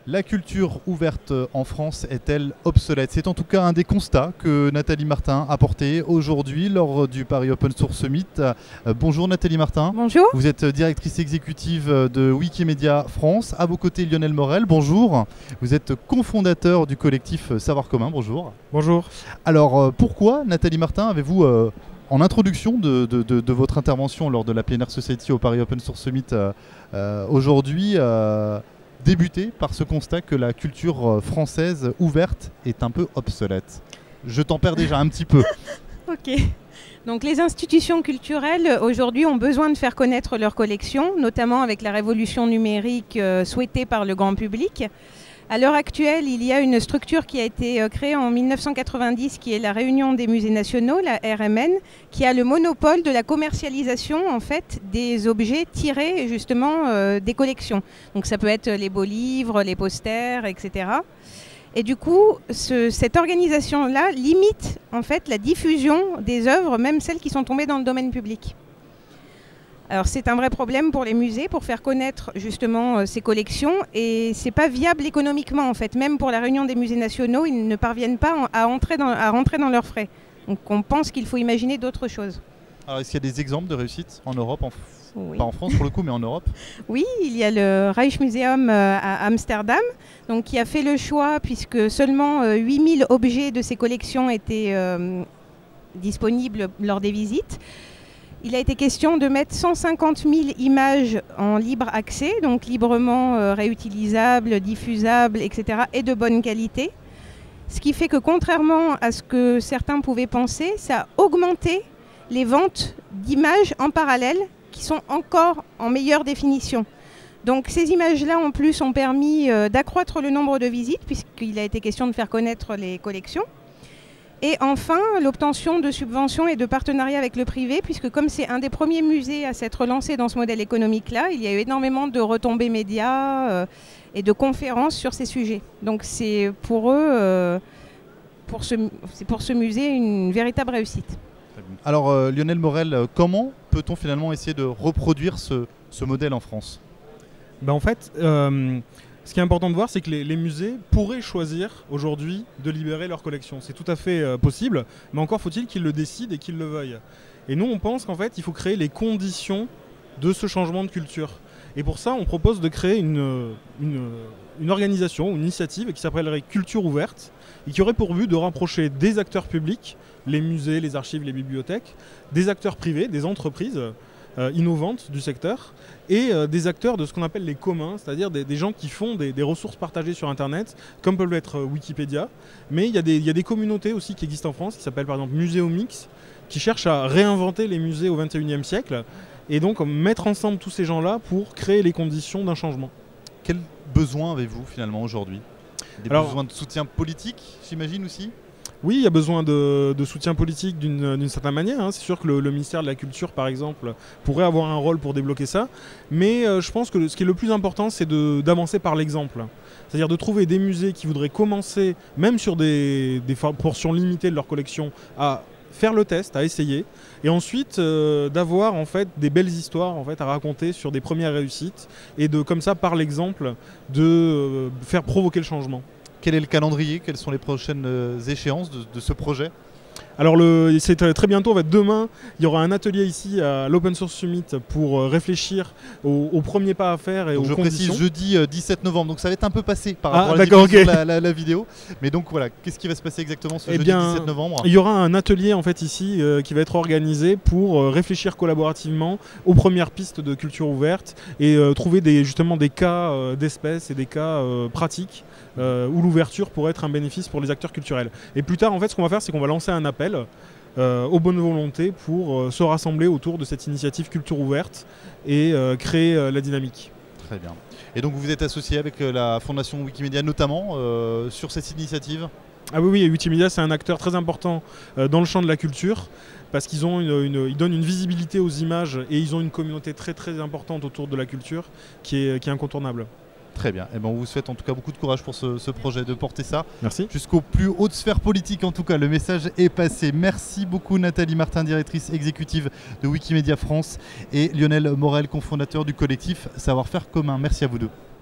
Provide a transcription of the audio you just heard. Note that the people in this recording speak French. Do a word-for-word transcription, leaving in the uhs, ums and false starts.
La culture ouverte en France est-elle obsolète? C'est en tout cas un des constats que Nathalie Martin a porté aujourd'hui lors du Paris Open Source Summit. Euh, bonjour Nathalie Martin. Bonjour. Vous êtes directrice exécutive de Wikimedia France. À vos côtés Lionel Morel, bonjour. Vous êtes cofondateur du collectif Savoir Commun, bonjour. Bonjour. Alors euh, pourquoi Nathalie Martin avez-vous... Euh, En introduction de, de, de, de votre intervention lors de la Plein Air Society au Paris Open Source Summit euh, euh, aujourd'hui, euh, débuté par ce constat que la culture française ouverte est un peu obsolète. Je t'en perds déjà un petit peu. Ok. Donc les institutions culturelles aujourd'hui ont besoin de faire connaître leurs collections, notamment avec la révolution numérique euh, souhaitée par le grand public. À l'heure actuelle, il y a une structure qui a été créée en mille neuf cent quatre-vingt-dix, qui est la Réunion des musées nationaux, la R M N, qui a le monopole de la commercialisation en fait, des objets tirés justement euh, des collections. Donc ça peut être les beaux livres, les posters, et cetera. Et du coup, ce, cette organisation-là limite en fait, la diffusion des œuvres, même celles qui sont tombées dans le domaine public. Alors c'est un vrai problème pour les musées, pour faire connaître justement euh, ces collections, et c'est pas viable économiquement en fait. Même pour la Réunion des musées nationaux, ils ne parviennent pas en, à, entrer dans, à rentrer dans leurs frais. Donc on pense qu'il faut imaginer d'autres choses. Alors est-ce qu'il y a des exemples de réussite en Europe, en, oui. Pas en France pour le coup, mais en Europe? Oui, il y a le Rijksmuseum euh, à Amsterdam, donc, qui a fait le choix, puisque seulement euh, huit mille objets de ses collections étaient euh, disponibles lors des visites. Il a été question de mettre cent cinquante mille images en libre accès, donc librement euh, réutilisables, diffusables, et cetera, et de bonne qualité. Ce qui fait que contrairement à ce que certains pouvaient penser, ça a augmenté les ventes d'images en parallèle qui sont encore en meilleure définition. Donc ces images-là en plus ont permis euh, d'accroître le nombre de visites, puisqu'il a été question de faire connaître les collections. Et enfin, l'obtention de subventions et de partenariats avec le privé, puisque comme c'est un des premiers musées à s'être lancé dans ce modèle économique-là, il y a eu énormément de retombées médias euh, et de conférences sur ces sujets. Donc c'est pour eux, euh, pour ce, c'est pour ce musée, une véritable réussite. Alors euh, Lionel Morel, comment peut-on finalement essayer de reproduire ce, ce modèle en France? Ben en fait, euh, ce qui est important de voir, c'est que les, les musées pourraient choisir aujourd'hui de libérer leur collection. C'est tout à fait euh, possible, mais encore faut-il qu'ils le décident et qu'ils le veuillent. Et nous, on pense qu'en fait, il faut créer les conditions de ce changement de culture. Et pour ça, on propose de créer une, une, une organisation, une initiative qui s'appellerait Culture Ouverte, et qui aurait pour but de rapprocher des acteurs publics, les musées, les archives, les bibliothèques, des acteurs privés, des entreprises, Euh, innovantes du secteur, et euh, des acteurs de ce qu'on appelle les communs, c'est-à-dire des, des gens qui font des, des ressources partagées sur Internet, comme peut l'être euh, Wikipédia. Mais il y, y a des communautés aussi qui existent en France, qui s'appellent par exemple Muséomix, qui cherchent à réinventer les musées au vingt et unième siècle, et donc mettre ensemble tous ces gens-là pour créer les conditions d'un changement. Quels besoins avez-vous finalement aujourd'hui? Des Alors, besoins de soutien politique, j'imagine aussi? Oui, il y a besoin de, de soutien politique d'une certaine manière. Hein. C'est sûr que le, le ministère de la Culture, par exemple, pourrait avoir un rôle pour débloquer ça. Mais euh, je pense que le, ce qui est le plus important, c'est d'avancer par l'exemple. C'est-à-dire de trouver des musées qui voudraient commencer, même sur des, des portions limitées de leur collection, à faire le test, à essayer. Et ensuite, euh, d'avoir en fait, des belles histoires en fait, à raconter sur des premières réussites. Et de, comme ça, par l'exemple, de euh, faire provoquer le changement. Quel est le calendrier? Quelles sont les prochaines échéances de, de ce projet? Alors c'est très bientôt, en fait, demain, il y aura un atelier ici à l'Open Source Summit pour réfléchir aux, aux premiers pas à faire et donc aux je conditions. précise jeudi euh, dix-sept novembre, donc ça va être un peu passé par ah, rapport à la, okay. la, la, la vidéo. Mais donc voilà, qu'est-ce qui va se passer exactement ce eh jeudi bien, dix-sept novembre? Il y aura un atelier en fait ici euh, qui va être organisé pour euh, réfléchir collaborativement aux premières pistes de culture ouverte et euh, trouver des, justement des cas euh, d'espèces et des cas euh, pratiques euh, où l'ouverture pourrait être un bénéfice pour les acteurs culturels. Et plus tard, en fait, ce qu'on va faire, c'est qu'on va lancer un appel Euh, aux bonnes volontés pour euh, se rassembler autour de cette initiative Culture Ouverte et euh, créer euh, la dynamique. Très bien. Et donc vous vous êtes associé avec euh, la Fondation Wikimedia notamment euh, sur cette initiative? Ah oui, oui, Wikimedia c'est un acteur très important euh, dans le champ de la culture parce qu'ils ont une, une, ils donnent une visibilité aux images et ils ont une communauté très très importante autour de la culture qui est, qui est incontournable. Très bien. Et ben on vous souhaite en tout cas beaucoup de courage pour ce, ce projet, de porter ça Merci. Jusqu'aux plus hautes sphères politiques. En tout cas, le message est passé. Merci beaucoup Nathalie Martin, directrice exécutive de Wikimedia France, et Lionel Morel, cofondateur du collectif Savoir Faire Commun. Merci à vous deux.